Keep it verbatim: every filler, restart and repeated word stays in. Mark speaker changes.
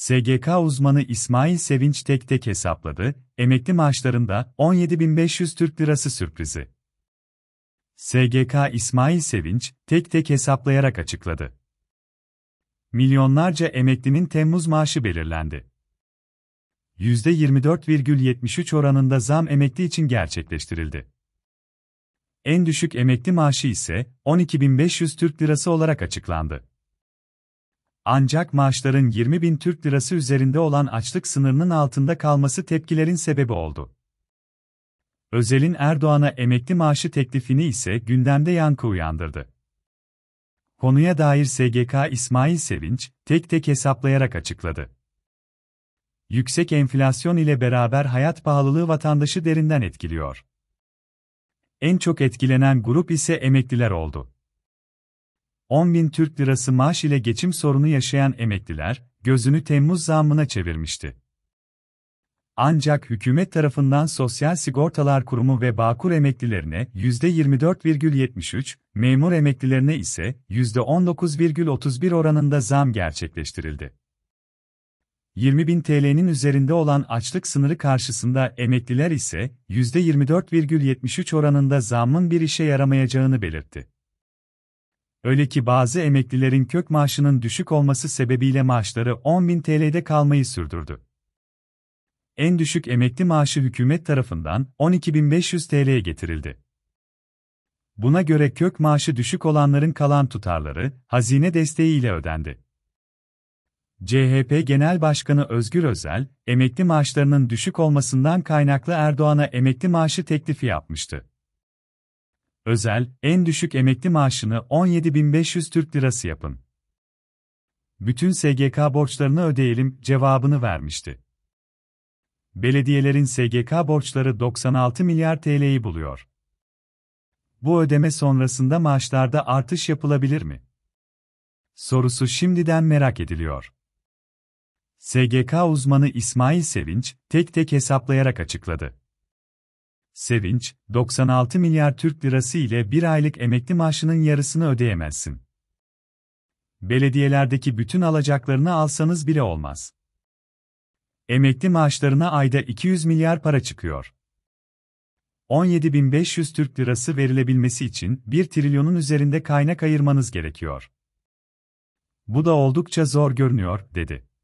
Speaker 1: S G K uzmanı İsmail Sevinç tek tek hesapladı, emekli maaşlarında on yedi bin beş yüz Türk Lirası sürprizi. S G K İsmail Sevinç, tek tek hesaplayarak açıkladı. Milyonlarca emeklinin Temmuz maaşı belirlendi. yüzde yirmi dört virgül yetmiş üç oranında zam emekli için gerçekleştirildi. En düşük emekli maaşı ise on iki bin beş yüz Türk Lirası olarak açıklandı. Ancak maaşların yirmi bin Türk Lirası üzerinde olan açlık sınırının altında kalması tepkilerin sebebi oldu. Özel'in Erdoğan'a emekli maaşı teklifini ise gündemde yankı uyandırdı. Konuya dair S G K İsmail Sevinç, tek tek hesaplayarak açıkladı. Yüksek enflasyon ile beraber hayat pahalılığı vatandaşı derinden etkiliyor. En çok etkilenen grup ise emekliler oldu. on bin Türk Lirası maaş ile geçim sorunu yaşayan emekliler, gözünü Temmuz zammına çevirmişti. Ancak hükümet tarafından Sosyal Sigortalar Kurumu ve Bağkur emeklilerine yüzde yirmi dört virgül yetmiş üç, memur emeklilerine ise yüzde on dokuz virgül otuz bir oranında zam gerçekleştirildi. yirmi bin T L'nin üzerinde olan açlık sınırı karşısında emekliler ise yüzde yirmi dört virgül yetmiş üç oranında zammın bir işe yaramayacağını belirtti. Öyle ki bazı emeklilerin kök maaşının düşük olması sebebiyle maaşları on bin T L'de kalmayı sürdürdü. En düşük emekli maaşı hükümet tarafından on iki bin beş yüz T L'ye getirildi. Buna göre kök maaşı düşük olanların kalan tutarları, hazine desteği ile ödendi. C H P Genel Başkanı Özgür Özel, emekli maaşlarının düşük olmasından kaynaklı Erdoğan'a emekli maaşı teklifi yapmıştı. Özel, en düşük emekli maaşını on yedi bin beş yüz Türk Lirası yapın. Bütün S G K borçlarını ödeyelim cevabını vermişti. Belediyelerin S G K borçları doksan altı milyar T L'yi buluyor. Bu ödeme sonrasında maaşlarda artış yapılabilir mi? Sorusu şimdiden merak ediliyor. S G K uzmanı İsmail Sevinç, tek tek hesaplayarak açıkladı. Sevinç, doksan altı milyar Türk Lirası ile bir aylık emekli maaşının yarısını ödeyemezsin. Belediyelerdeki bütün alacaklarını alsanız bile olmaz. Emekli maaşlarına ayda iki yüz milyar para çıkıyor. on yedi bin beş yüz Türk Lirası verilebilmesi için bir trilyonun üzerinde kaynak ayırmanız gerekiyor. Bu da oldukça zor görünüyor, dedi.